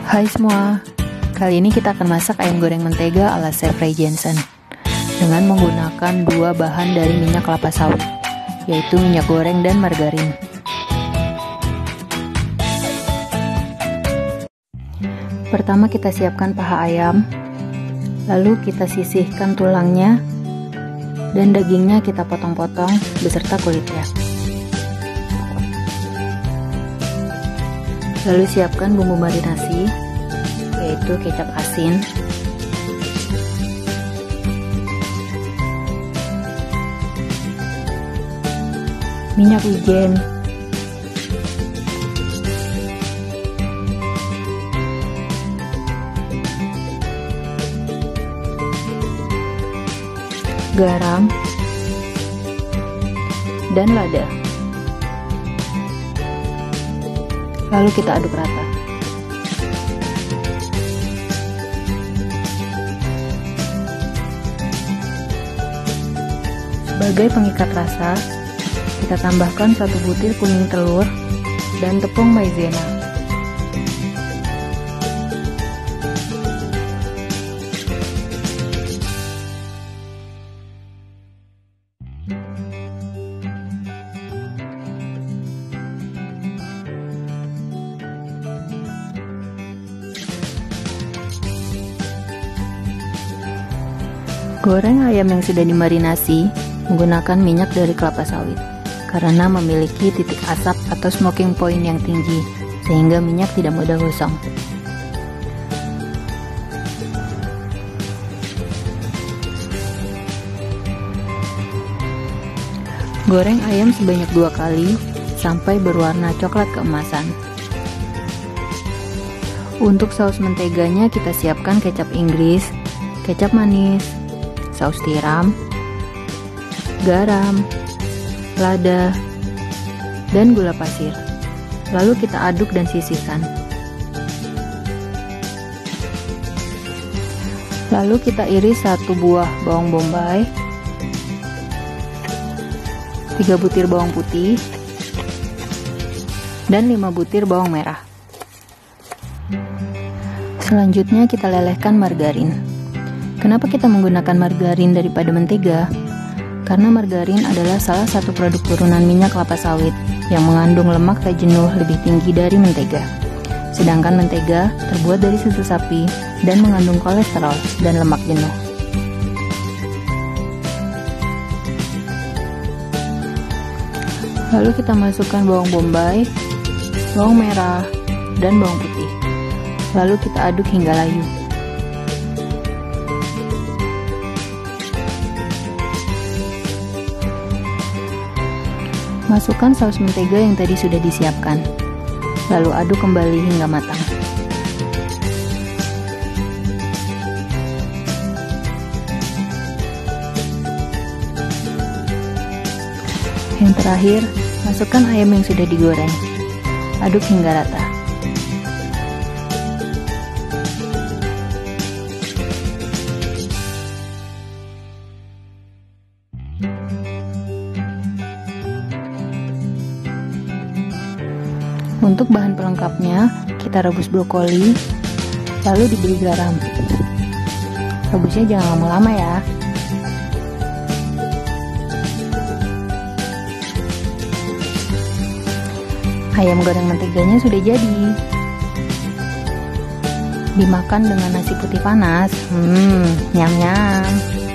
Hai semua, kali ini kita akan masak ayam goreng mentega ala Chef Ray Jensen dengan menggunakan dua bahan dari minyak kelapa sawit, yaitu minyak goreng dan margarin. Pertama kita siapkan paha ayam, lalu kita sisihkan tulangnya dan dagingnya kita potong-potong beserta kulitnya. Lalu siapkan bumbu marinasi, yaitu kecap asin, minyak wijen, garam, dan lada. Lalu kita aduk rata. Sebagai pengikat rasa, kita tambahkan 1 butir kuning telur dan tepung maizena. Goreng ayam yang sudah dimarinasi menggunakan minyak dari kelapa sawit karena memiliki titik asap atau smoking point yang tinggi sehingga minyak tidak mudah gosong. Goreng ayam sebanyak 2 kali sampai berwarna coklat keemasan. Untuk saus menteganya kita siapkan kecap Inggris, kecap manis, saus tiram, garam, lada, dan gula pasir. Lalu kita aduk dan sisihkan. Lalu kita iris 1 buah bawang bombay, 3 butir bawang putih, dan 5 butir bawang merah. Selanjutnya kita lelehkan margarin. Kenapa kita menggunakan margarin daripada mentega? Karena margarin adalah salah satu produk turunan minyak kelapa sawit yang mengandung lemak tak jenuh lebih tinggi dari mentega. Sedangkan mentega terbuat dari susu sapi dan mengandung kolesterol dan lemak jenuh. Lalu kita masukkan bawang bombay, bawang merah, dan bawang putih. Lalu kita aduk hingga layu. Masukkan saus mentega yang tadi sudah disiapkan, lalu aduk kembali hingga matang. Yang terakhir, masukkan ayam yang sudah digoreng, aduk hingga rata. Untuk bahan pelengkapnya, kita rebus brokoli, lalu diberi garam. Rebusnya jangan lama-lama ya. Ayam goreng menteganya sudah jadi. Dimakan dengan nasi putih panas. Nyam-nyam.